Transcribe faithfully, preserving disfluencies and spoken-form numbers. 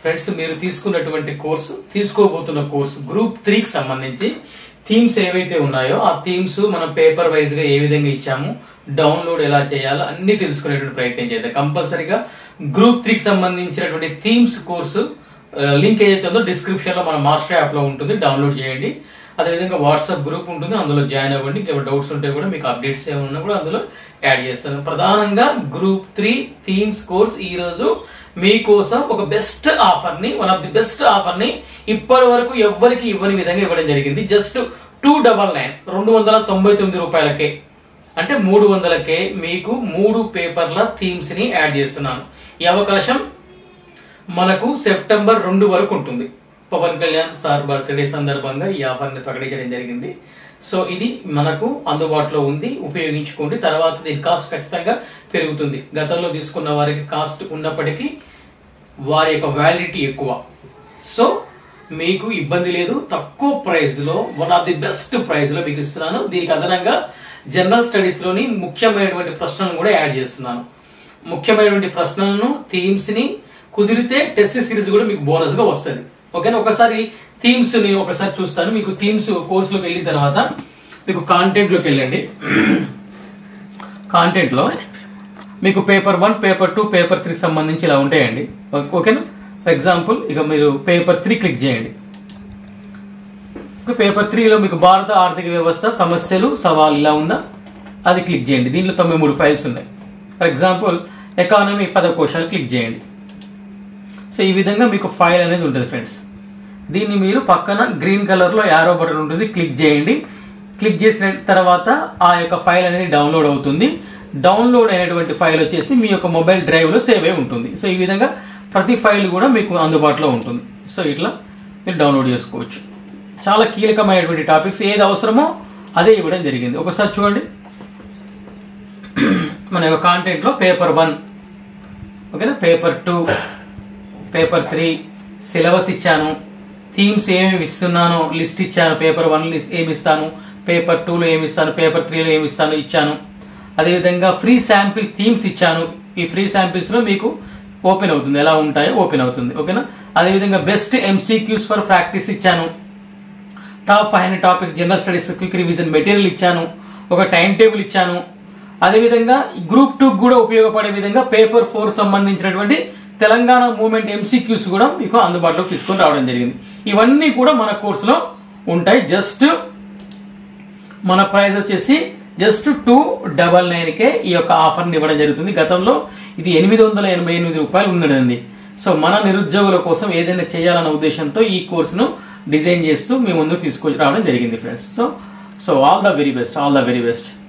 Friends మీరు తీసుకున్నటువంటి course తీసుకోబోతున్న course group త్రీకి సంబంధించి థీమ్స్ ఏవైతే ఉన్నాయో ఆ థీమ్స్ మనం పేపర్ వైజ్ గా ఏ విధంగా ఇచ్చాము, డౌన్లోడ్ ఎలా చేయాలో అన్ని తెలుసుకునేటువంటి ప్రయత్నం చేద్దాం. కంపల్సరీగా గ్రూప్ త్రీకి సంబంధించినటువంటి థీమ్స్ కోర్సు లింక్ ఏదైతే ఉందో డిస్క్రిప్షన్ లో మన మాస్టర్ యాప్ లో ఉంటుంది, డౌన్లోడ్ చేయండి. అదేవిధంగా వాట్సాప్ గ్రూప్ ఉంటుంది, అందులో జాయిన్ అవ్వండి. ఇంకేమైనా డౌట్స్ ఉంటే కూడా మీకు అప్డేట్స్ ఏమన్నా కూడా అందులో యాడ్ చేస్తాను. ప్రధానంగా గ్రూప్ త్రీ థీమ్స్ కోర్స్ ఈ రోజు మీకోసం ఒక బెస్ట్ ఆఫర్ ని one of the best offer ని ఇప్పటి వరకు ఎవ్వరికి ఇవ్వని విధంగా ఇవ్వడం జరిగింది. జస్ట్ టూ డబల్ నైన్ రెండు వందల తొంభై తొమ్మిది రూపాయలకే, అంటే మూడు వందలకే మీకు మూడు పేపర్ల థీమ్స్ ని యాడ్ చేస్తున్నాను. ఈ అవకాశం మనకు సెప్టెంబర్ రెండు వరకు ఉంటుంది. పవన్ కళ్యాణ్ సార్ బర్త్డే సందర్భంగా ఈ ఆఫర్ ని ప్రకటించడం జరిగింది. సో ఇది మనకు అందుబాటులో ఉంది, ఉపయోగించుకోండి. తర్వాత దీని కాస్ట్ ఖచ్చితంగా పెరుగుతుంది. గతంలో తీసుకున్న వారికి కాస్ట్ ఉన్నప్పటికీ వారి యొక్క వ్యాలిడిటీ ఎక్కువ. సో మీకు ఇబ్బంది లేదు, తక్కువ ప్రైస్ లో one of the best price లో మీకు ఇస్తున్నాను. దీనికి అదనంగా జనరల్ స్టడీస్ లోని ముఖ్యమైనటువంటి ప్రశ్నలను కూడా యాడ్ చేస్తున్నాను. ముఖ్యమైనటువంటి ప్రశ్నలను, థీమ్స్ ని, కుదిరితే టెస్ట్ సిరీస్ కూడా మీకు బోనస్ గా వస్తుంది. ఓకేనా? ఒకసారి థీమ్స్ ని ఒకసారి చూస్తాను. మీకు థీమ్స్ కోర్సులోకి వెళ్ళిన తర్వాత మీకు కాంటెంట్ లోకి వెళ్ళండి. కాంటెంట్ లో మీకు paper one, paper two, paper త్రీకి సంబంధించి ఇలా ఉంటాయండి. ఓకేనా? ఫర్ ఎగ్జాంపుల్ ఇక మీరు పేపర్ త్రీ క్లిక్ చేయండి. పేపర్ త్రీలో మీకు భారత ఆర్థిక వ్యవస్థ సమస్యలు సవాల్ ఇలా ఉందా, అది క్లిక్ చేయండి. దీంట్లో తొంభై మూడు ఫైల్స్ ఉన్నాయి. ఫర్ ఎగ్జాంపుల్ ఎకానమీ పదకోశాలు క్లిక్ చేయండి. సో ఈ విధంగా మీకు ఫైల్ అనేది ఉంటుంది ఫ్రెండ్స్. దీన్ని మీరు పక్కన గ్రీన్ కలర్ లో యారో బటన్ ఉంటుంది, క్లిక్ చేయండి. క్లిక్ చేసిన తర్వాత ఆ యొక్క ఫైల్ అనేది డౌన్లోడ్ అవుతుంది. డౌన్లోడ్ అయినటువంటి ఫైల్ వచ్చేసి మీ యొక్క మొబైల్ డ్రైవ్ లో సేవ్ అయి ఉంటుంది. సో ఈ విధంగా ప్రతి ఫైల్ కూడా మీకు అందుబాటులో ఉంటుంది. సో ఇట్లా మీరు డౌన్లోడ్ చేసుకోవచ్చు. చాలా కీలకమైనటువంటి టాపిక్స్, ఏది అవసరమో అదే ఇవ్వడం జరిగింది. ఒకసారి చూడండి. మన యొక్క కాంటెంట్ లో పేపర్ వన్, ఓకేనా, paper two, paper three syllabus ఇచ్చాను, థీమ్స్ ఏమేమి ఇస్తున్నానో లిస్ట్ ఇచ్చాను. పేపర్ వన్ ఏమి ఇస్తాను, పేపర్ టూలో ఏమి ఇస్తాను, పేపర్ త్రీలో ఏమి ఇస్తాను ఇచ్చాను. అదేవిధంగా ఫ్రీ శాంపిల్ థీమ్స్ ఇచ్చాను. ఈ ఫ్రీ శాంపిల్స్ లో మీకు ఓపెన్ అవుతుంది, ఎలా ఉంటాయో ఓపెన్ అవుతుంది. ఓకేనా? అదేవిధంగా బెస్ట్ ఎంసీక్యూస్ ఫర్ ప్రాక్టీస్ ఇచ్చాను. Top five hundred topics general studies quick revision material ఇచ్చాను. ఒక టైం టేబుల్ ఇచ్చాను. అదేవిధంగా గ్రూప్ టూ కూడా ఉపయోగపడే విధంగా పేపర్ ఫోర్ సంబంధించినటువంటి తెలంగాణ మూవ్మెంట్ ఎంసీక్యూస్ కూడా మీకు అందుబాటులోకి తీసుకొని రావడం జరిగింది. ఇవన్నీ కూడా మన కోర్సులో ఉంటాయి. జస్ట్ మన ప్రైస్ వచ్చేసి just two double nine K ఈ యొక్క ఆఫర్ ని ఇవ్వడం జరుగుతుంది. గతంలో ఇది ఎనిమిది వందల ఎనభై ఎనిమిది రూపాయలు ఉన్నదండి. సో మన నిరుద్యోగుల కోసం ఏదైనా చేయాలన్న ఉద్దేశంతో ఈ కోర్సును డిజైన్ చేస్తూ మీ ముందుకు తీసుకొని రావడం జరిగింది friends. So so all the very best, all the very best.